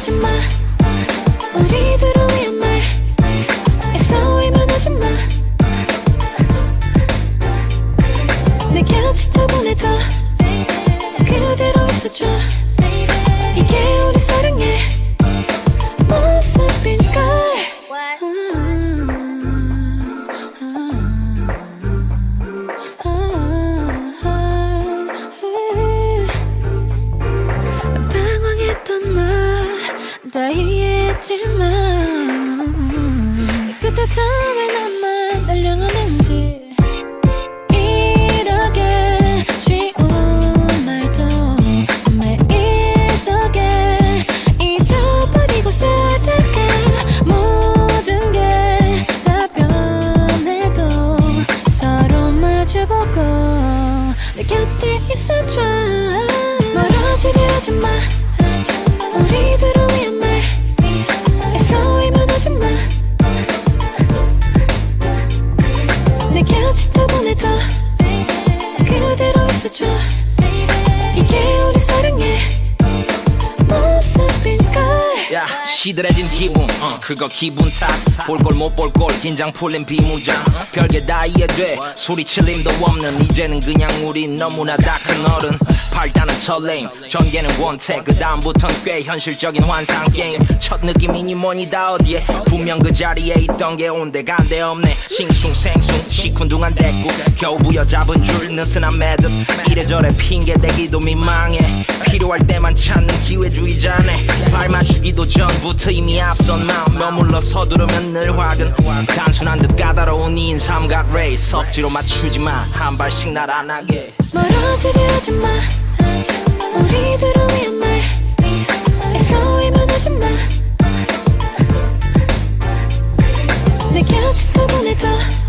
하지 마. 우리들을 위한 말 애써 외면하지 마. 내 곁을 떠보내도 그대로 있어줘. 이게 우리 사랑의 모습인걸. 방황했던 널 다 이해했지만 끝에서 왜 나만 달려가는지. 이렇게 쉬운 날도 매일 속에 잊어버리고 살아가. 모든 게 다 변해도 서로 마주보고 내 곁에 있어줘. 멀어지려 하지 마. 우리들을 위한 말 애써 외면하지 마. 내 곁을 떠보내도 그대로 있어줘. 이게 우리 사랑의 모습인걸. 야, 시들해진 기분 그거 기분 탓. 볼 걸 못 볼 걸 긴장 풀린 비무장. 별게 다 이해돼 소리칠 힘도 없는. 이제는 그냥 우린 너무나 다 큰 어른. 발단은 설레임 전개는 원태. 그 다음부턴 꽤 현실적인 환상 게임. 첫 느낌이니 뭐니 다 어디에. 분명 그 자리에 있던 게 온데간데 없네. 싱숭생숭 시큰둥한 대꾸 겨우 부여잡은 줄 느슨한 매듭. 이래저래 핑계대기도 민망해. 필요할 때만 찾는 기회주의자네. 발 맞추기도 전부터 이미 앞선 마음. 머물러 서두르면 늘 화근. 단순한 듯 까다로운 이 인삼각 레이스. 억지로 맞추지 마 한 발씩 날아나게. 멀어지려 하지 마. 우리들을 위한 말 애써 외면하지 마. 내 곁을 떠보내도